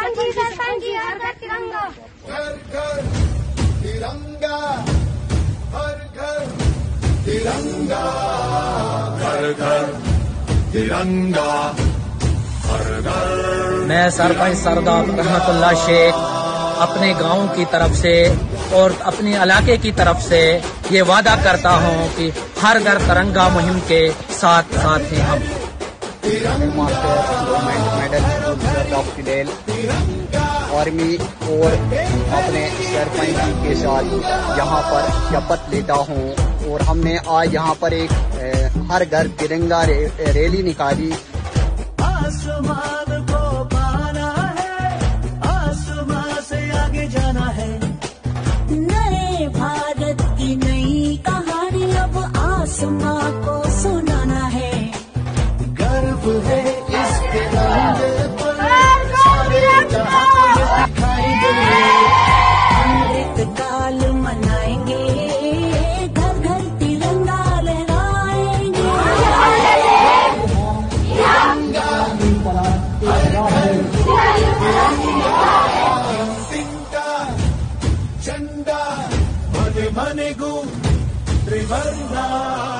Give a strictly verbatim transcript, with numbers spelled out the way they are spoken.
सरपंच सरपंच हर घर तिरंगा, घर घर तिरंगा, हर घर तिरंगा, घर घर तिरंगा, हर घर। मैं सरपंच सरदार रहमतुल्लाह शेख अपने गांव की तरफ से और अपने इलाके की तरफ से ये वादा करता हूं कि हर घर तिरंगा मुहिम के साथ साथ हैं हम। आर्मी और अपने सरपंच जी के साथ यहाँ पर शपथ लेता हूँ और हमने आज यहाँ पर एक हर घर तिरंगा रे, रैली निकाली। आसमान को पाना है, आसमान से आगे जाना है, नए भारत की नई कहानी अब आसमां को सुनाना है। गर्व है इसके नाम पर, सारे जहां को दिखाएंगे, अमृत काल मनाएंगे, घर घर तिरंगा लहराएंगे। झंडा मने मने गूंज त्रिवर्णा।